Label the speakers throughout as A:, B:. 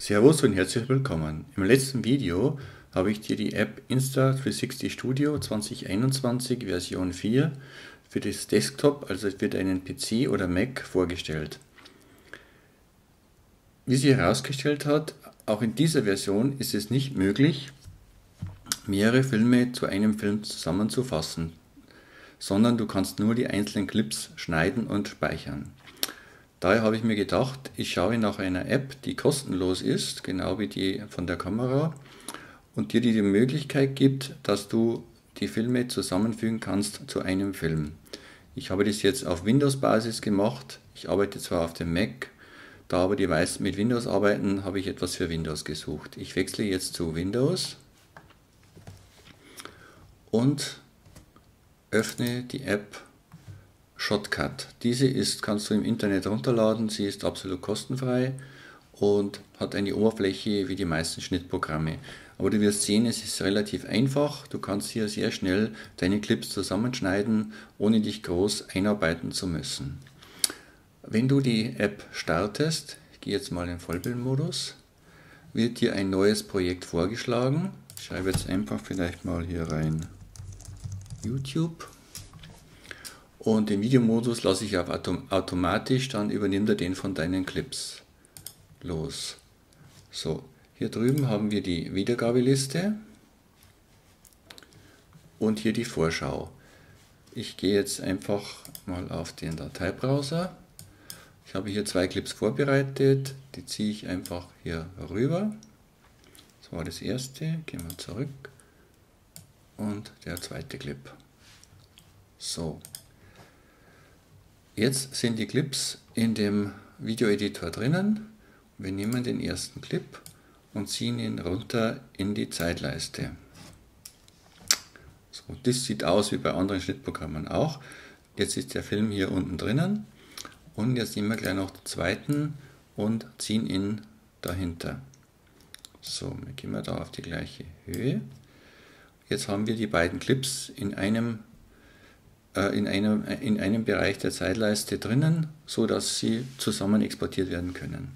A: Servus und herzlich willkommen. Im letzten Video habe ich dir die App Insta360 Studio 2021 Version 4 für das Desktop, also für deinen PC oder Mac, vorgestellt. Wie sich herausgestellt hat, auch in dieser Version ist es nicht möglich, mehrere Filme zu einem Film zusammenzufassen, sondern du kannst nur die einzelnen Clips schneiden und speichern. Daher habe ich mir gedacht, ich schaue nach einer App, die kostenlos ist, genau wie die von der Kamera, und dir die Möglichkeit gibt, dass du die Filme zusammenfügen kannst zu einem Film. Ich habe das jetzt auf Windows-Basis gemacht. Ich arbeite zwar auf dem Mac, da aber die meisten mit Windows arbeiten, habe ich etwas für Windows gesucht. Ich wechsle jetzt zu Windows und öffne die App Shotcut. Diese kannst du im Internet runterladen, sie ist absolut kostenfrei und hat eine Oberfläche wie die meisten Schnittprogramme. Aber du wirst sehen, es ist relativ einfach. Du kannst hier sehr schnell deine Clips zusammenschneiden, ohne dich groß einarbeiten zu müssen. Wenn du die App startest, ich gehe jetzt mal in Vollbildmodus, wird dir ein neues Projekt vorgeschlagen. Ich schreibe jetzt einfach vielleicht mal hier rein YouTube. Und den Videomodus lasse ich auf automatisch, dann übernimmt er den von deinen Clips. Los. So, hier drüben haben wir die Wiedergabeliste und hier die Vorschau. Ich gehe jetzt einfach mal auf den Dateibrowser. Ich habe hier zwei Clips vorbereitet, die ziehe ich einfach hier rüber. Das war das erste, gehen wir zurück und der zweite Clip. So. Jetzt sind die Clips in dem Videoeditor drinnen. Wir nehmen den ersten Clip und ziehen ihn runter in die Zeitleiste. So, das sieht aus wie bei anderen Schnittprogrammen auch. Jetzt ist der Film hier unten drinnen und jetzt nehmen wir gleich noch den zweiten und ziehen ihn dahinter. So, wir gehen da auf die gleiche Höhe. Jetzt haben wir die beiden Clips in einem Bereich der Zeitleiste drinnen, so dass sie zusammen exportiert werden können.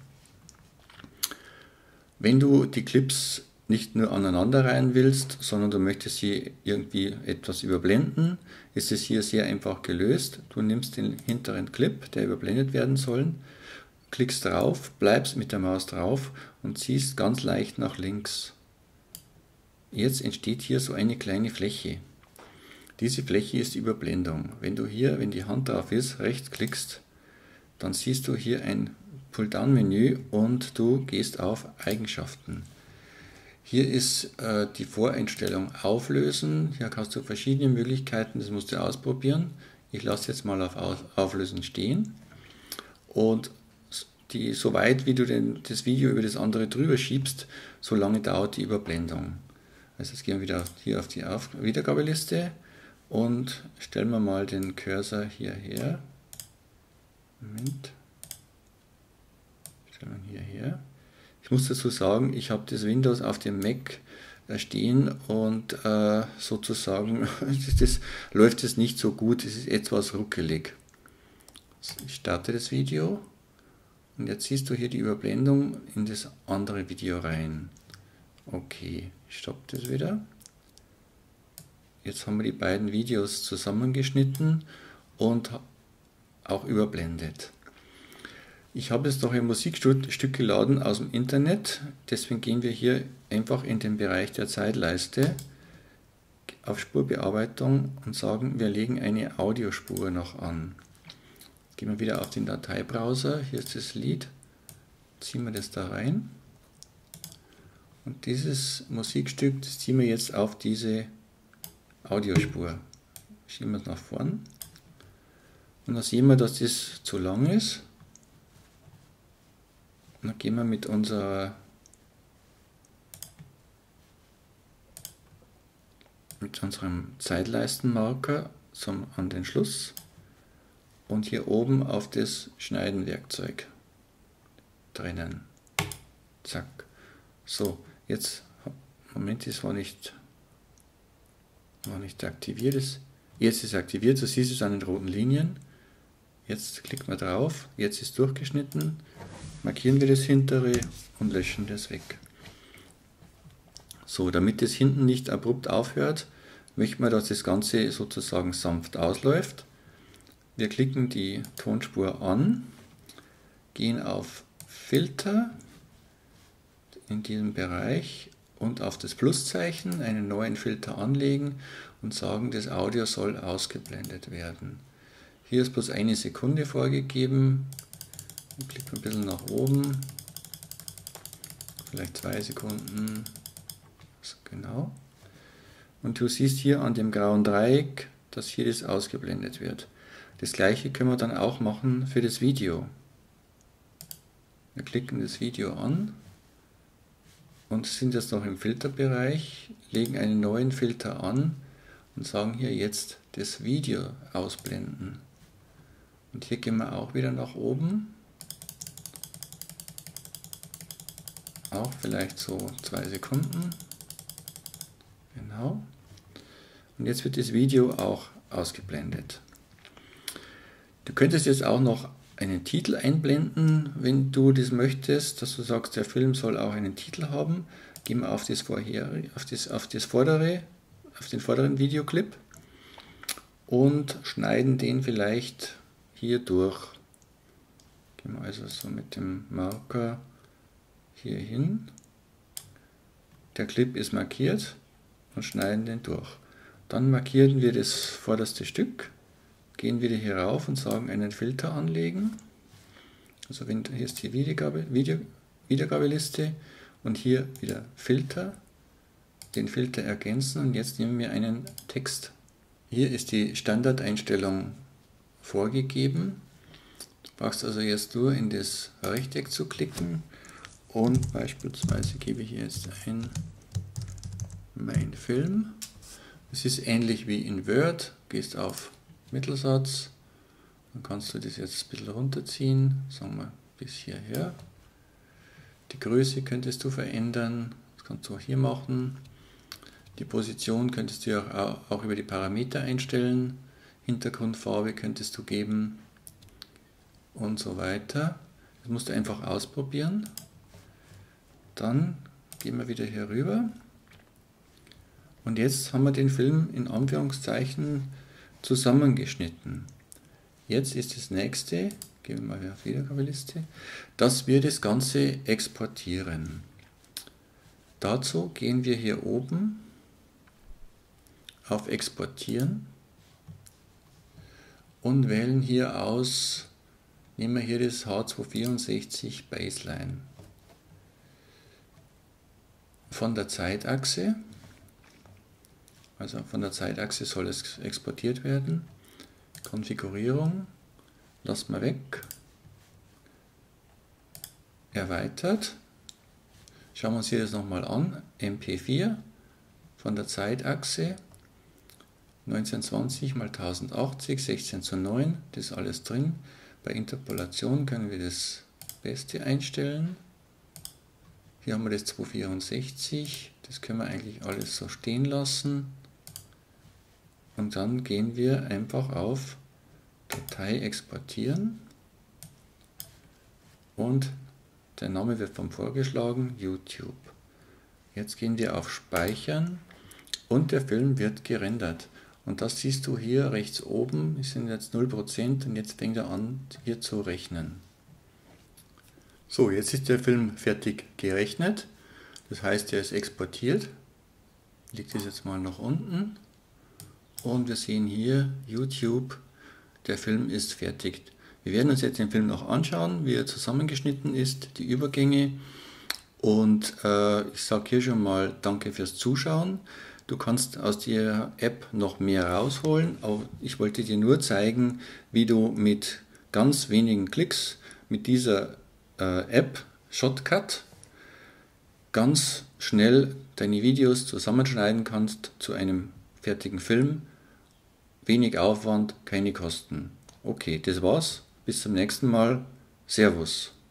A: Wenn du die Clips nicht nur aneinander reihen willst, sondern du möchtest sie irgendwie etwas überblenden, ist es hier sehr einfach gelöst. Du nimmst den hinteren Clip, der überblendet werden soll, klickst drauf, bleibst mit der Maus drauf und ziehst ganz leicht nach links. Jetzt entsteht hier so eine kleine Fläche. Diese Fläche ist die Überblendung. Wenn du hier, wenn die Hand drauf ist, rechts klickst, dann siehst du hier ein Pulldown-Menü und du gehst auf Eigenschaften. Hier ist die Voreinstellung Auflösen. Hier hast du verschiedene Möglichkeiten, das musst du ausprobieren. Ich lasse jetzt mal auf Auflösen stehen. Und so weit, wie du das Video über das andere drüber schiebst, so lange dauert die Überblendung. Also jetzt gehen wir wieder hier auf die Wiedergabeliste. Und stellen wir mal den Cursor hierher. Moment. Stellen wir hierher. Ich muss dazu sagen, ich habe das Windows auf dem Mac stehen und sozusagen läuft es nicht so gut. Es ist etwas ruckelig. Ich starte das Video und jetzt siehst du hier die Überblendung in das andere Video rein. Okay, ich stoppe das wieder. Jetzt haben wir die beiden Videos zusammengeschnitten und auch überblendet. Ich habe jetzt noch ein Musikstück geladen aus dem Internet, deswegen gehen wir hier einfach in den Bereich der Zeitleiste auf Spurbearbeitung und sagen, wir legen eine Audiospur noch an. Gehen wir wieder auf den Dateibrowser, hier ist das Lied, ziehen wir das da rein und dieses Musikstück, das ziehen wir jetzt auf diese Audiospur. Schieben wir es nach vorn. Und dann sehen wir, dass das zu lang ist. Und dann gehen wir mit unserem Zeitleistenmarker an den Schluss und hier oben auf das Schneidenwerkzeug drinnen. Zack. So, jetzt, Moment, das war nicht aktiviert. Jetzt ist es aktiviert, du siehst es an den roten Linien. Jetzt klicken wir drauf, jetzt ist durchgeschnitten, markieren wir das hintere und löschen das weg. So, damit das hinten nicht abrupt aufhört, möchten wir, dass das Ganze sozusagen sanft ausläuft. Wir klicken die Tonspur an, gehen auf Filter in diesem Bereich und auf das Pluszeichen, einen neuen Filter anlegen und sagen, das Audio soll ausgeblendet werden. Hier ist bloß 1 Sekunde vorgegeben. Ich klicke ein bisschen nach oben, vielleicht 2 Sekunden, so genau. Und du siehst hier an dem grauen Dreieck, dass hier das ausgeblendet wird. Das gleiche können wir dann auch machen für das Video. Wir klicken das Video an und sind jetzt noch im Filterbereich, legen einen neuen Filter an und sagen hier jetzt das Video ausblenden. Und hier gehen wir auch wieder nach oben. Auch vielleicht so 2 Sekunden. Genau. Und jetzt wird das Video auch ausgeblendet. Du könntest jetzt auch noch einen Titel einblenden, wenn du das möchtest, dass du sagst, der Film soll auch einen Titel haben. Gehen wir auf den vorderen Videoclip und schneiden den vielleicht hier durch. Gehen wir also so mit dem Marker hier hin. Der Clip ist markiert und schneiden den durch. Dann markieren wir das vorderste Stück, gehen wieder hier rauf und sagen einen Filter anlegen. Also hier ist die Wiedergabeliste und hier wieder Filter, den Filter ergänzen und jetzt nehmen wir einen Text. Hier ist die Standardeinstellung vorgegeben. Du brauchst also jetzt nur in das Rechteck zu klicken und beispielsweise gebe ich hier jetzt ein mein Film. Es ist ähnlich wie in Word, gehst auf Mittelsatz, dann kannst du das jetzt ein bisschen runterziehen, sagen wir bis hierher. Die Größe könntest du verändern, das kannst du auch hier machen. Die Position könntest du auch über die Parameter einstellen, Hintergrundfarbe könntest du geben und so weiter. Das musst du einfach ausprobieren. Dann gehen wir wieder hier rüber. Und jetzt haben wir den Film in Anführungszeichen zusammengeschnitten. Jetzt ist das nächste, gehen wir mal wieder auf Wiedergabeliste, dass wir das Ganze exportieren. Dazu gehen wir hier oben auf Exportieren und wählen hier aus, nehmen wir hier das H264 Baseline. Von der Zeitachse, also von der Zeitachse soll es exportiert werden. Konfigurierung, lassen wir weg. Erweitert. Schauen wir uns hier das nochmal an. MP4 von der Zeitachse 1920 x 1080, 16:9, das ist alles drin. Bei Interpolation können wir das Beste einstellen. Hier haben wir das 264, das können wir eigentlich alles so stehen lassen. Und dann gehen wir einfach auf Datei exportieren und der Name wird vom vorgeschlagen, YouTube. Jetzt gehen wir auf Speichern und der Film wird gerendert. Und das siehst du hier rechts oben, es sind jetzt 0% und jetzt fängt er an hier zu rechnen. So, jetzt ist der Film fertig gerechnet, das heißt, er ist exportiert. Ich lege das jetzt mal nach unten und wir sehen hier YouTube, der Film ist fertig. Wir werden uns jetzt den Film noch anschauen, wie er zusammengeschnitten ist, die Übergänge und ich sage hier schon mal danke fürs Zuschauen. Du kannst aus der App noch mehr rausholen, aber ich wollte dir nur zeigen, wie du mit ganz wenigen Klicks mit dieser App Shotcut ganz schnell deine Videos zusammenschneiden kannst zu einem fertigen Film. Wenig Aufwand, keine Kosten. Okay, das war's. Bis zum nächsten Mal. Servus.